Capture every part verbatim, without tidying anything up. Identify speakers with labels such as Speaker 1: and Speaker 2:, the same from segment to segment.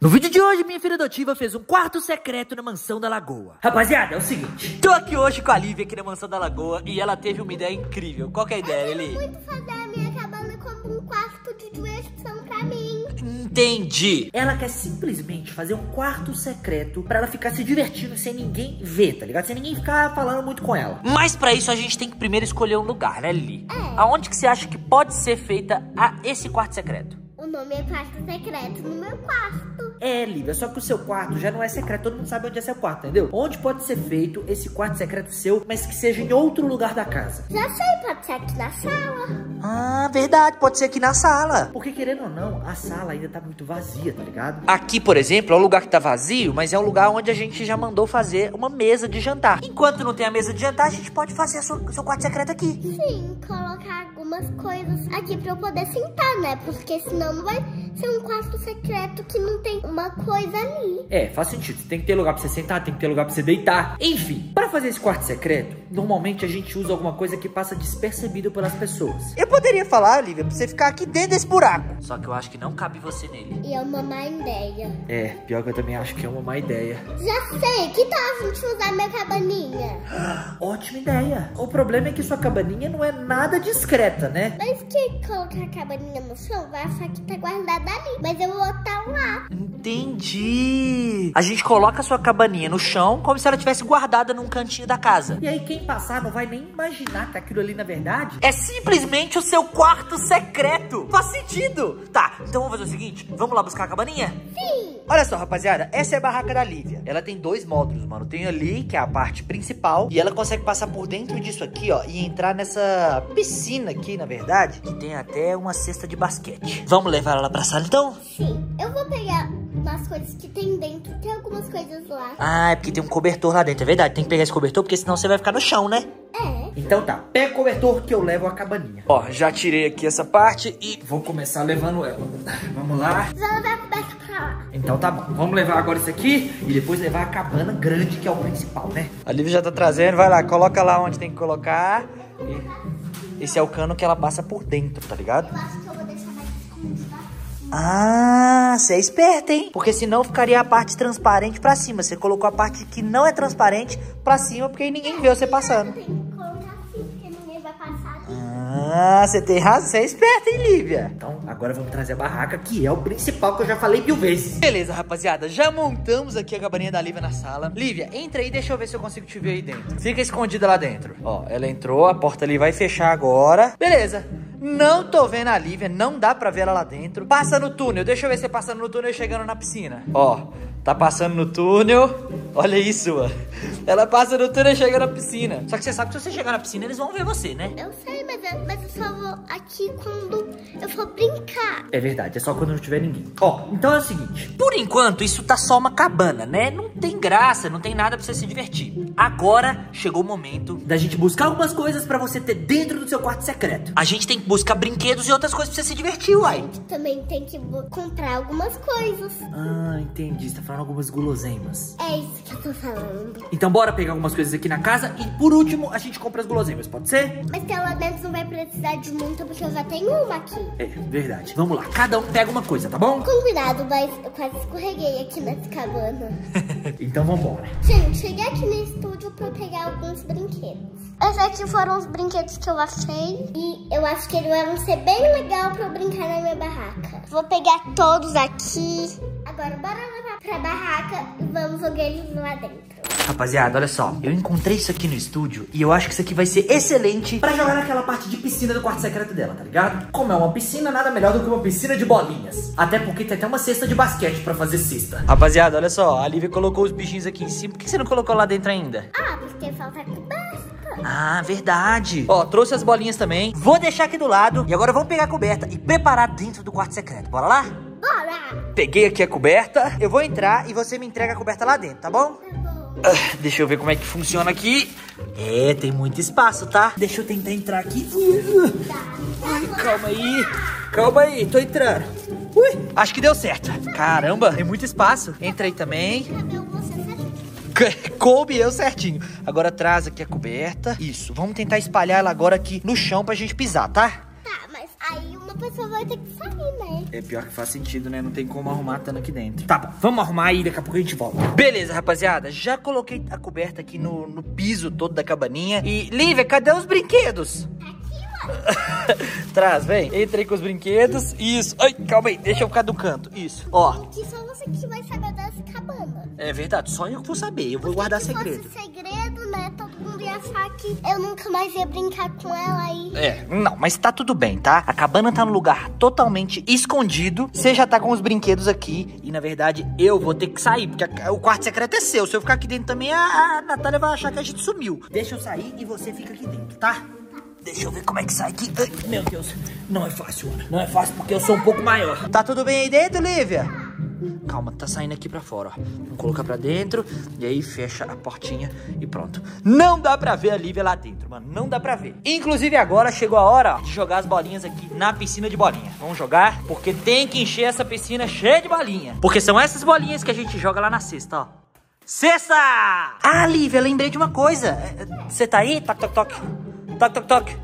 Speaker 1: No vídeo de hoje, minha filha adotiva fez um quarto secreto na mansão da Lagoa. Rapaziada, é o seguinte, tô aqui hoje com a Lívia aqui na mansão da Lagoa e ela teve uma ideia incrível. Qual que é a ideia, Eli?
Speaker 2: Eu quero muito fazer a minha cabana como um quarto de diversão pra mim.
Speaker 1: Entendi. Ela quer simplesmente fazer um quarto secreto pra ela ficar se divertindo sem ninguém ver, tá ligado? Sem ninguém ficar falando muito com ela. Mas pra isso a gente tem que primeiro escolher um lugar, né, Lili?
Speaker 2: É.
Speaker 1: Aonde que você acha que pode ser feita a esse quarto secreto?
Speaker 2: O nome é quarto secreto no meu quarto.
Speaker 1: É, Lívia, só que o seu quarto já não é secreto, todo mundo sabe onde é seu quarto, entendeu? Onde pode ser feito esse quarto secreto seu, mas que seja em outro lugar da casa?
Speaker 2: Já sei, pode ser aqui na sala.
Speaker 1: Ah, verdade, pode ser aqui na sala. Porque querendo ou não, a sala ainda tá muito vazia, tá ligado? Aqui, por exemplo, é um lugar que tá vazio, mas é um lugar onde a gente já mandou fazer uma mesa de jantar. Enquanto não tem a mesa de jantar, a gente pode fazer o seu quarto secreto aqui.
Speaker 2: Sim, colocar algumas coisas aqui pra eu poder sentar, né? Porque senão não vai ser um quarto secreto que não tem uma coisa ali.
Speaker 1: É, faz sentido. Tem que ter lugar pra você sentar, tem que ter lugar pra você deitar. Enfim, pra fazer esse quarto secreto, normalmente a gente usa alguma coisa que passa despercebido pelas pessoas. Eu poderia falar, Lívia, pra você ficar aqui dentro desse buraco. Só que eu acho que não cabe você nele.
Speaker 2: E é uma má ideia.
Speaker 1: É, pior que eu também acho que é uma má ideia.
Speaker 2: Já sei, que tal a gente usar minha cabaninha?
Speaker 1: Ótima ideia. O problema é que sua cabaninha não é nada discreta, né?
Speaker 2: Mas que colocar a cabaninha no chão vai achar que tá guardada ali. Mas eu vou botar lá.
Speaker 1: Entendi. A gente coloca a sua cabaninha no chão como se ela tivesse guardada num cantinho da casa. E aí quem passar não vai nem imaginar que aquilo ali, na verdade, é simplesmente o seu quarto secreto. Faz sentido. Tá, então vamos fazer o seguinte. Vamos lá buscar a cabaninha?
Speaker 2: Sim.
Speaker 1: Olha só, rapaziada, essa é a barraca da Lívia. Ela tem dois módulos, mano. Tem ali, que é a parte principal, e ela consegue passar por dentro disso aqui, ó, e entrar nessa piscina aqui, na verdade, que tem até uma cesta de basquete. Vamos levar ela lá pra sala, então?
Speaker 2: Sim, eu vou pegar umas coisas que tem dentro. Tem algumas coisas lá.
Speaker 1: Ah, é porque tem um cobertor lá dentro, é verdade. Tem que pegar esse cobertor, porque senão você vai ficar no chão, né?
Speaker 2: É.
Speaker 1: Então tá, pega o cobertor que eu levo a cabaninha. Ó, já tirei aqui essa parte e vou começar levando ela. Vamos lá.
Speaker 2: Já levar a coberta pra lá.
Speaker 1: Então tá bom, vamos levar agora isso aqui e depois levar a cabana grande, que é o principal, né? A Lívia já tá trazendo, vai lá, coloca lá onde tem que colocar. E esse é o cano que ela passa por dentro, tá ligado?
Speaker 2: Eu acho que eu vou deixar mais escondido.
Speaker 1: Ah, você é esperta, hein? Porque senão ficaria a parte transparente pra cima. Você colocou a parte que não é transparente pra cima, porque aí ninguém vê você passando.
Speaker 2: Tem que colocar assim, porque ninguém vai passar ali.
Speaker 1: Ah, você tem razão, você é esperta, hein, Lívia? Então, agora vamos trazer a barraca, que é o principal, que eu já falei mil vezes. Beleza, rapaziada, já montamos aqui a cabaninha da Lívia na sala. Lívia, entra aí, deixa eu ver se eu consigo te ver aí dentro. Fica escondida lá dentro. Ó, ela entrou, a porta ali vai fechar agora. Beleza. Não tô vendo a Lívia, não dá pra ver ela lá dentro. Passa no túnel, deixa eu ver você passando no túnel e chegando na piscina. Ó, tá passando no túnel. Olha isso, ó. Ela passa no túnel e chega na piscina. Só que você sabe que se você chegar na piscina, eles vão ver você, né?
Speaker 2: Eu sei, mas eu, mas eu só vou aqui quando eu for brincar.
Speaker 1: É verdade, é só quando não tiver ninguém. Ó, então é o seguinte. Por enquanto, isso tá só uma cabana, né? Não tem graça, não tem nada pra você se divertir. Agora, chegou o momento da gente buscar algumas coisas pra você ter dentro do seu quarto secreto. A gente tem que buscar brinquedos e outras coisas pra você se divertir, uai.
Speaker 2: A gente também tem que comprar algumas coisas.
Speaker 1: Ah, entendi. Você tá falando algumas guloseimas.
Speaker 2: É isso que eu tô falando.
Speaker 1: Então bora pegar algumas coisas aqui na casa e por último a gente compra as guloseimas, pode ser?
Speaker 2: Mas que lá dentro não vai precisar de muito, porque eu já tenho uma aqui.
Speaker 1: É, verdade. Vamos lá, cada um pega uma coisa, tá bom?
Speaker 2: Combinado, mas eu quase escorreguei aqui nessa cabana.
Speaker 1: Então vambora.
Speaker 2: Gente, cheguei aqui no estúdio pra pegar alguns brinquedos. Esses aqui foram os brinquedos que eu achei. E eu acho que eles vão ser bem legal pra eu brincar na minha barraca. Vou pegar todos aqui. Agora bora levar pra barraca e vamos jogar eles lá dentro.
Speaker 1: Rapaziada, olha só, eu encontrei isso aqui no estúdio e eu acho que isso aqui vai ser excelente pra jogar naquela parte de piscina do quarto secreto dela, tá ligado? Como é uma piscina, nada melhor do que uma piscina de bolinhas. Até porque tem até uma cesta de basquete pra fazer cesta. Rapaziada, olha só, a Lívia colocou os bichinhos aqui em cima. Por que você não colocou lá dentro ainda?
Speaker 2: Ah, porque falta coberta.
Speaker 1: Ah, verdade. Ó, trouxe as bolinhas também. Vou deixar aqui do lado. E agora vamos pegar a coberta e preparar dentro do quarto secreto. Bora lá?
Speaker 2: Bora!
Speaker 1: Peguei aqui a coberta. Eu vou entrar e você me entrega a coberta lá dentro, tá bom?
Speaker 2: Tá bom.
Speaker 1: Uh, deixa eu ver como é que funciona aqui. É, tem muito espaço, tá? Deixa eu tentar entrar aqui. Uh.
Speaker 2: Tá.
Speaker 1: Ai, calma aí. Calma aí, tô entrando. Ui, acho que deu certo. Caramba, tem muito espaço. Entra aí também.
Speaker 2: Cadê você?
Speaker 1: Coube eu certinho. Agora traz aqui a coberta. Isso, vamos tentar espalhar ela agora aqui no chão pra gente pisar, tá?
Speaker 2: Tá, mas aí uma pessoa pessoa vai ter que sair, né?
Speaker 1: É pior que faz sentido, né? Não tem como arrumar estando aqui dentro. Tá bom, vamos arrumar aí, daqui a pouco a gente volta. Beleza, rapaziada, já coloquei a coberta aqui no, no piso todo da cabaninha. E, Lívia, cadê os brinquedos? Traz, vem. Entrei com os brinquedos. Isso. Ai, calma aí. Deixa eu ficar do canto. Isso. Ó.
Speaker 2: Que só você que vai saber dessa cabana.
Speaker 1: É verdade. Só eu que vou saber. Eu vou Porque guardar
Speaker 2: se
Speaker 1: segredo.
Speaker 2: Se fosse segredo, né? Todo mundo ia achar que eu nunca mais ia brincar com ela aí.
Speaker 1: É, não. Mas tá tudo bem, tá? A cabana tá num lugar totalmente escondido. Você já tá com os brinquedos aqui. E, na verdade, eu vou ter que sair. Porque a, o quarto secreto é seu. Se eu ficar aqui dentro também, a, a Natália vai achar que a gente sumiu. Deixa eu sair e você fica aqui dentro, tá? Deixa eu ver como é que sai aqui. Ai, meu Deus, não é fácil, Ana. Não é fácil porque eu sou um pouco maior. Tá tudo bem aí dentro, Lívia? Calma, tá saindo aqui pra fora, ó. Vamos colocar pra dentro e aí fecha a portinha e pronto. Não dá pra ver a Lívia lá dentro, mano. Não dá pra ver. Inclusive agora chegou a hora, ó, de jogar as bolinhas aqui na piscina de bolinha. Vamos jogar porque tem que encher essa piscina cheia de bolinha. Porque são essas bolinhas que a gente joga lá na cesta, ó. Cesta! Ah, Lívia, lembrei de uma coisa. Você tá aí? Toc, toc, toc. Toc, toc, toc.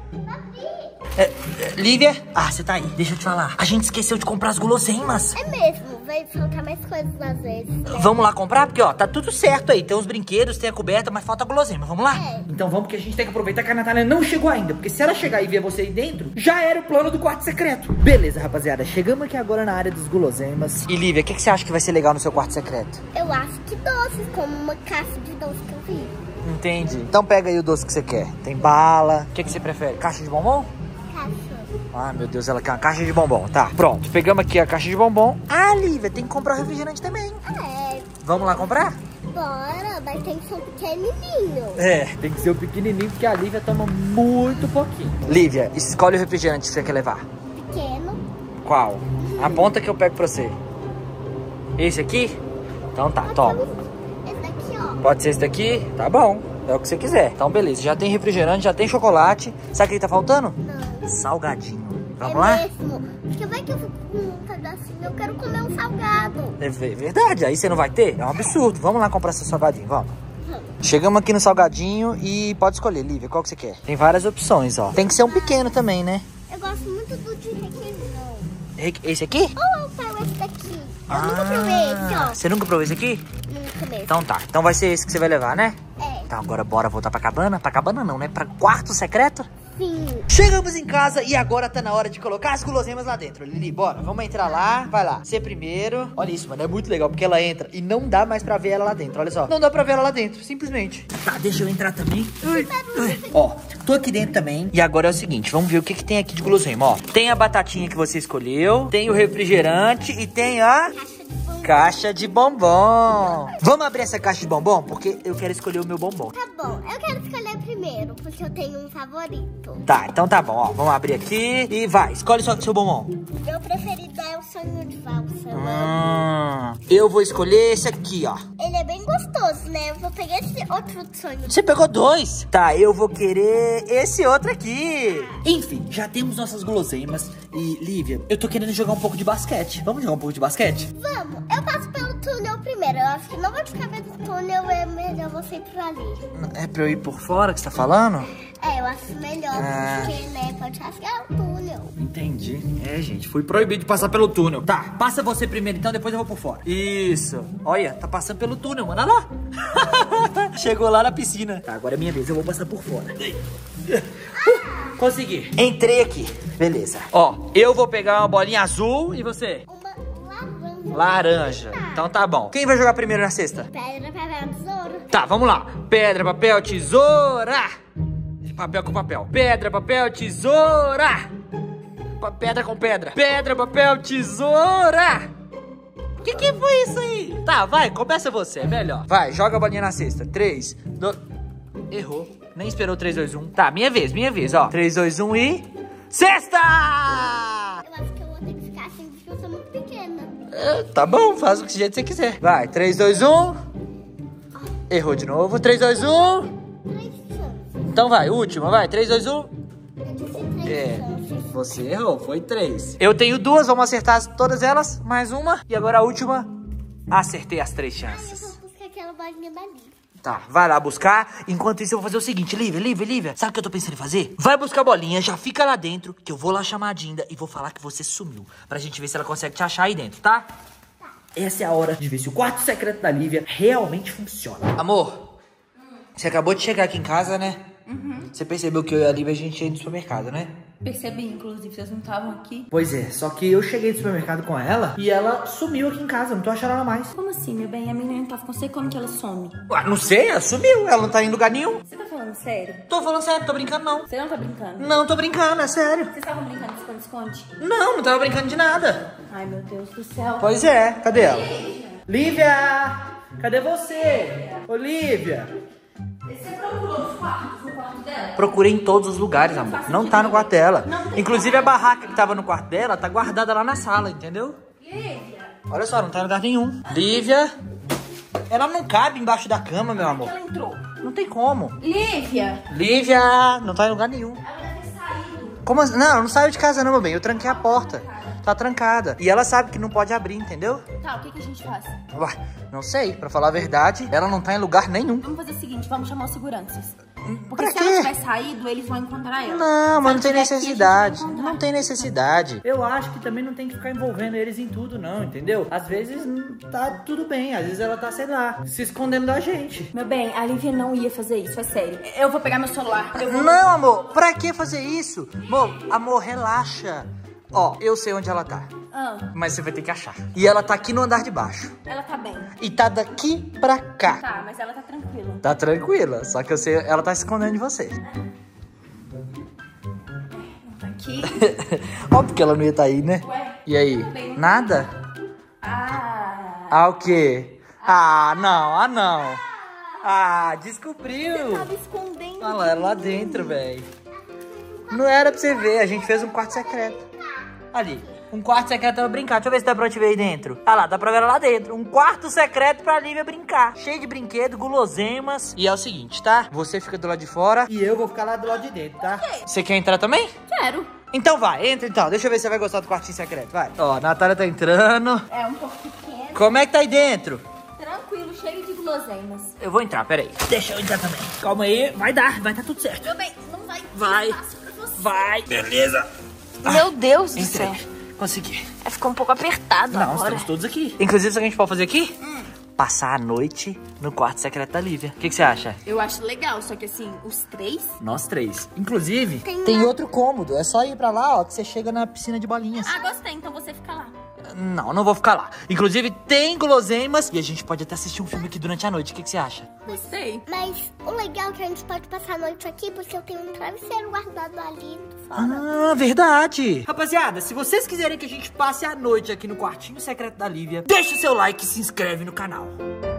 Speaker 1: É, é, Lívia? Ah, você tá aí. Deixa eu te falar. A gente esqueceu de comprar as guloseimas.
Speaker 2: É mesmo. Vai faltar mais coisas às vezes. Né?
Speaker 1: Vamos lá comprar? Porque, ó, tá tudo certo aí. Tem os brinquedos, tem a coberta, mas falta a guloseima. Vamos lá?
Speaker 2: É.
Speaker 1: Então vamos, porque a gente tem que aproveitar que a Natália não chegou ainda. Porque se ela chegar e ver você aí dentro, já era o plano do quarto secreto. Beleza, rapaziada. Chegamos aqui agora na área dos guloseimas. E, Lívia, o que, que você acha que vai ser legal no seu quarto secreto?
Speaker 2: Eu acho que doces, como uma caixa de doce que eu vi.
Speaker 1: Entendi. Então pega aí o doce que você quer. Tem bala. O que, que você prefere? Caixa de bombom?
Speaker 2: Caixa.
Speaker 1: Ah, meu Deus, ela quer uma caixa de bombom. Tá, pronto. Pegamos aqui a caixa de bombom. Ah, Lívia, tem que comprar o refrigerante também.
Speaker 2: É.
Speaker 1: Vamos lá comprar?
Speaker 2: Bora, mas tem que ser um pequenininho.
Speaker 1: É, tem que ser o pequenininho, porque a Lívia toma muito pouquinho. Lívia, escolhe o refrigerante que você quer levar.
Speaker 2: Pequeno.
Speaker 1: Qual? Aponta que eu pego pra você. Esse aqui? Então tá, toma.
Speaker 2: Esse daqui, ó.
Speaker 1: Pode ser esse daqui? Tá bom. É o que você quiser. Então, beleza. Já tem refrigerante, já tem chocolate. Sabe o que tá faltando?
Speaker 2: Não.
Speaker 1: Salgadinho. Vamos
Speaker 2: é
Speaker 1: lá?
Speaker 2: Mesmo. Porque vai que eu fico com um pedacinho, eu quero comer um salgado.
Speaker 1: É verdade. Aí você não vai ter? É um absurdo. Vamos lá comprar seu salgadinho, vamos.
Speaker 2: Vamos.
Speaker 1: Chegamos aqui no salgadinho e pode escolher, Lívia, qual que você quer? Tem várias opções, ó. Tem que ser um pequeno também, né?
Speaker 2: Eu gosto muito do de requeijão.
Speaker 1: Esse aqui?
Speaker 2: Ou eu pego esse daqui. Eu
Speaker 1: ah,
Speaker 2: nunca provei esse, ó.
Speaker 1: Você nunca provou esse aqui?
Speaker 2: Nunca mesmo.
Speaker 1: Então tá. Então vai ser esse que você vai levar, né?
Speaker 2: É.
Speaker 1: Então agora bora voltar pra cabana. Pra cabana não, né? Pra quarto secreto?
Speaker 2: Sim.
Speaker 1: Chegamos em casa e agora tá na hora de colocar as guloseimas lá dentro. Lili, bora. Vamos entrar lá. Vai lá. Você primeiro. Olha isso, mano. É muito legal porque ela entra e não dá mais pra ver ela lá dentro. Olha só. Não dá pra ver ela lá dentro. Simplesmente. Tá, deixa eu entrar também. Ui, ui. Ó, tô aqui dentro também. E agora é o seguinte. Vamos ver o que que tem aqui de guloseima. Ó, tem a batatinha que você escolheu. Tem o refrigerante e tem a... caixa de bombom. Vamos abrir essa caixa de bombom? Porque eu quero escolher o meu bombom.
Speaker 2: Tá bom, eu quero escolher primeiro, porque eu tenho um favorito.
Speaker 1: Tá, então tá bom, ó. Vamos abrir aqui e vai. Escolhe só o seu bombom.
Speaker 2: Meu preferido é o sonho de valsa.
Speaker 1: Hum, eu vou escolher esse aqui, ó.
Speaker 2: Ele é bem gostoso, né? Eu vou pegar esse outro sonho.
Speaker 1: Você pegou dois? Tá, eu vou querer esse outro aqui. Enfim, já temos nossas guloseimas. E, Lívia, eu tô querendo jogar um pouco de basquete. Vamos jogar um pouco de basquete?
Speaker 2: Vamos, eu passo pelo túnel primeiro. Eu acho que não vou ficar vendo o túnel, é melhor você ir por ali.
Speaker 1: É pra eu ir por fora que você tá falando?
Speaker 2: É, eu acho melhor,
Speaker 1: Ah.
Speaker 2: porque, né, pode rasgar o túnel.
Speaker 1: Entendi. É, gente, fui proibido de passar pelo túnel. Tá, passa você primeiro, então depois eu vou por fora. Isso. Olha, tá passando pelo túnel, mano. Olha lá. Chegou lá na piscina. Tá, agora é minha vez, eu vou passar por fora. Uh, consegui. Entrei aqui. Beleza. Ó, eu vou pegar uma bolinha azul e você?
Speaker 2: Uma laranja.
Speaker 1: Laranja. Então tá bom. Quem vai jogar primeiro na cesta?
Speaker 2: Pedra, papel, tesoura.
Speaker 1: Tá, vamos lá. Pedra, papel, tesoura. Papel com papel. Pedra, papel, tesoura. Pa- Pedra com pedra. Pedra, papel, tesoura. O que que foi isso aí? Tá, vai, começa você, é melhor. Vai, joga a bolinha na cesta. três, dois... Errou. Nem esperou três, dois, um. Tá, minha vez, minha vez, ó. três, dois, um e... Cesta!
Speaker 2: Eu acho que eu vou ter que ficar assim, porque eu sou muito pequena.
Speaker 1: É, tá bom, faz do jeito que você quiser. Vai, três, dois, um... Errou de novo. três, dois, um...
Speaker 2: Três chances.
Speaker 1: Então vai, última, vai. três, dois, um...
Speaker 2: Eu disse três
Speaker 1: É,
Speaker 2: chances.
Speaker 1: você errou, foi três. Eu tenho duas, vamos acertar todas elas, mais uma. E agora a última, acertei as três
Speaker 2: Ai, eu
Speaker 1: chances.
Speaker 2: vou buscar aquela bolinha dali.
Speaker 1: Tá, vai lá buscar. Enquanto isso eu vou fazer o seguinte, Lívia, Lívia, Lívia. Sabe o que eu tô pensando em fazer? Vai buscar a bolinha, já fica lá dentro, que eu vou lá chamar a Dinda e vou falar que você sumiu. Pra gente ver se ela consegue te achar aí dentro, tá? Essa é a hora de ver se o quarto secreto da Lívia realmente funciona. Amor, hum. você acabou de chegar aqui em casa, né? Uhum. Você percebeu que eu e a Lívia a gente ia no supermercado, né?
Speaker 3: Percebi, inclusive, vocês não estavam aqui.
Speaker 1: Pois é, só que eu cheguei no supermercado com ela e ela sumiu aqui em casa, não tô achando ela mais.
Speaker 3: Como assim, meu bem? A menina não tava com você, como que ela some?
Speaker 1: Ué, não sei, ela sumiu, ela não tá em lugar nenhum.
Speaker 3: Você tá falando sério?
Speaker 1: Tô falando sério, tô brincando não.
Speaker 3: Você não tá brincando?
Speaker 1: Não, tô brincando, é sério.
Speaker 3: Vocês estavam brincando de esconde-esconde?
Speaker 1: Não, não tava brincando de nada.
Speaker 3: Ai, meu Deus do céu.
Speaker 1: Pois é, cadê ela? Lívia! Cadê você? Olívia!
Speaker 3: Você procurou os quartos, no quarto dela?
Speaker 1: Procurei em todos os lugares, amor. Não tá no quarto dela. Inclusive a barraca que tava no quarto dela tá guardada lá na sala, entendeu?
Speaker 3: Lívia!
Speaker 1: Olha só, não tá em lugar nenhum. Lívia! Ela não cabe embaixo da cama, meu amor.
Speaker 3: Ela entrou.
Speaker 1: Não tem como.
Speaker 3: Lívia!
Speaker 1: Lívia! Não tá em lugar nenhum.
Speaker 3: Ela deve ter saído.
Speaker 1: Como assim? Não, ela não saiu de casa não, meu bem. Eu tranquei a porta. Tá trancada. E ela sabe que não pode abrir, entendeu?
Speaker 3: Tá, o que, que a gente faz?
Speaker 1: Ué, não sei. Pra falar a verdade, ela não tá em lugar nenhum.
Speaker 3: Vamos fazer o seguinte, vamos chamar os seguranças. Porque
Speaker 1: Pra
Speaker 3: se
Speaker 1: quê?
Speaker 3: ela tiver saído, eles vão encontrar ela.
Speaker 1: Não, mas não tem necessidade.
Speaker 3: Aqui,
Speaker 1: não tem necessidade. Eu acho que também não tem que ficar envolvendo eles em tudo, não, entendeu? Às vezes tá tudo bem, às vezes ela tá, sei lá, se escondendo da gente.
Speaker 3: Meu bem, a Lívia não ia fazer isso, é sério. Eu vou pegar meu celular. Eu vou...
Speaker 1: Não, amor, pra que fazer isso? Amor, amor, relaxa. Ó, eu sei onde ela tá.
Speaker 3: Ah.
Speaker 1: Mas você vai ter que achar. E ela tá aqui no andar de baixo.
Speaker 3: Ela tá bem.
Speaker 1: E tá daqui pra cá.
Speaker 3: Tá, mas ela tá tranquila.
Speaker 1: Tá tranquila, só que eu sei, ela tá se escondendo de você.
Speaker 3: Não tá aqui.
Speaker 1: Óbvio que ela não ia tá aí, né?
Speaker 3: Ué?
Speaker 1: E aí?
Speaker 3: Bem,
Speaker 1: Nada?
Speaker 3: Ah.
Speaker 1: Ah, o quê? Ah, não, ah, não. Ah, descobriu.
Speaker 3: Você tava escondendo.
Speaker 1: Olha lá, era lá dentro, velho. Não era pra você ver, a gente fez um quarto secreto. Ali, um quarto secreto pra brincar. Deixa eu ver se dá pra te ver aí dentro. Ah lá, dá pra ver ela lá dentro. Um quarto secreto pra Lívia brincar. Cheio de brinquedo, guloseimas. E é o seguinte, tá? Você fica do lado de fora e eu vou ficar lá do lado de dentro, tá? Você quer entrar também?
Speaker 3: Quero.
Speaker 1: Então vai, entra então. Deixa eu ver se você vai gostar do quartinho secreto, vai. Ó, a Natália tá entrando.
Speaker 3: É um pouco pequeno.
Speaker 1: Como é que tá aí dentro?
Speaker 3: Tranquilo, cheio de guloseimas.
Speaker 1: Eu vou entrar, peraí. Deixa eu entrar também. Calma aí, vai dar, vai dar tudo certo.
Speaker 3: Meu bem, não vai.
Speaker 1: Vai.
Speaker 3: Fácil pra você.
Speaker 1: Vai. Beleza.
Speaker 3: Meu Deus do
Speaker 1: Entrei.
Speaker 3: céu.
Speaker 1: Consegui.
Speaker 3: É, ficou um pouco apertado
Speaker 1: Não,
Speaker 3: agora.
Speaker 1: estamos todos aqui. Inclusive, sabe o que a gente pode fazer aqui? Hum. Passar a noite no quarto secreto da Lívia. O que, que você acha?
Speaker 3: Eu acho legal, só que assim, os três...
Speaker 1: Nós três. Inclusive, tem,
Speaker 2: Tem
Speaker 1: outro cômodo. É só ir pra lá, ó, que você chega na piscina de bolinhas.
Speaker 3: Ah, gostei, então você fica lá.
Speaker 1: Não, não vou ficar lá. Inclusive, tem guloseimas e a gente pode até assistir um filme aqui durante a noite. O que, que você acha?
Speaker 3: Gostei.
Speaker 2: Mas o legal é que a gente pode passar a noite aqui, porque eu tenho um travesseiro guardado ali fora.
Speaker 1: Ah, verdade. Rapaziada, se vocês quiserem que a gente passe a noite aqui no quartinho secreto da Lívia, deixa o seu like e se inscreve no canal.